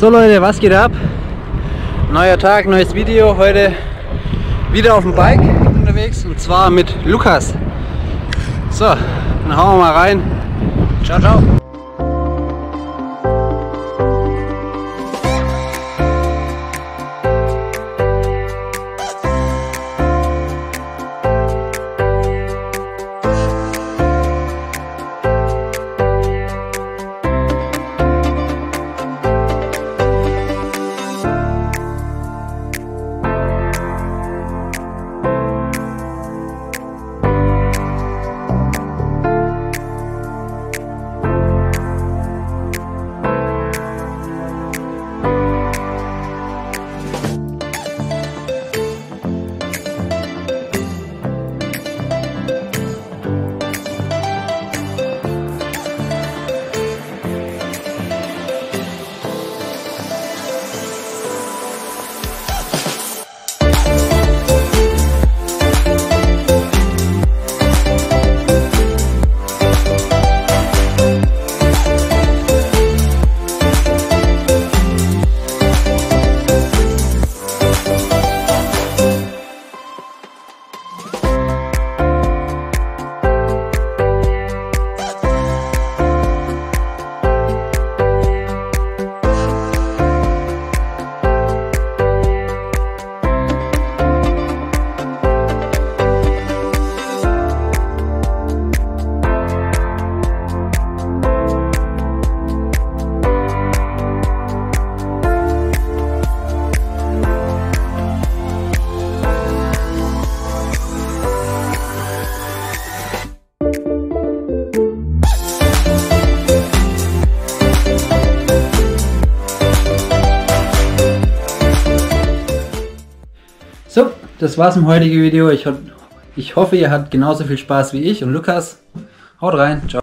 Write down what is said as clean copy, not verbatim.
So Leute, was geht ab? Neuer Tag, neues Video. Heute wieder auf dem Bike unterwegs und zwar mit Lukas. So, dann hauen wir mal rein. Ciao, ciao. So, das war's im heutigen Video. Ich hoffe, ihr habt genauso viel Spaß wie ich und Lukas. Haut rein, ciao.